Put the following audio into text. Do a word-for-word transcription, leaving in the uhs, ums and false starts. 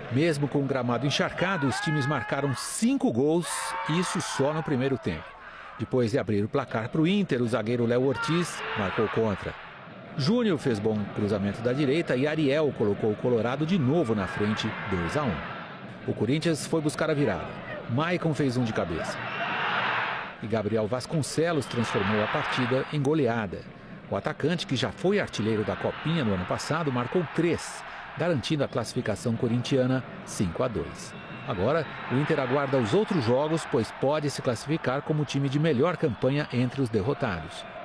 Mesmo com o gramado encharcado, os times marcaram cinco gols, isso só no primeiro tempo. Depois de abrir o placar para o Inter, o zagueiro Léo Ortiz marcou contra. Júnior fez bom cruzamento da direita e Ariel colocou o Colorado de novo na frente, dois a um. O Corinthians foi buscar a virada. Maicon fez um de cabeça. E Gabriel Vasconcelos transformou a partida em goleada. O atacante, que já foi artilheiro da Copinha no ano passado, marcou três, garantindo a classificação corintiana cinco a dois. Agora, o Inter aguarda os outros jogos, pois pode se classificar como o time de melhor campanha entre os derrotados.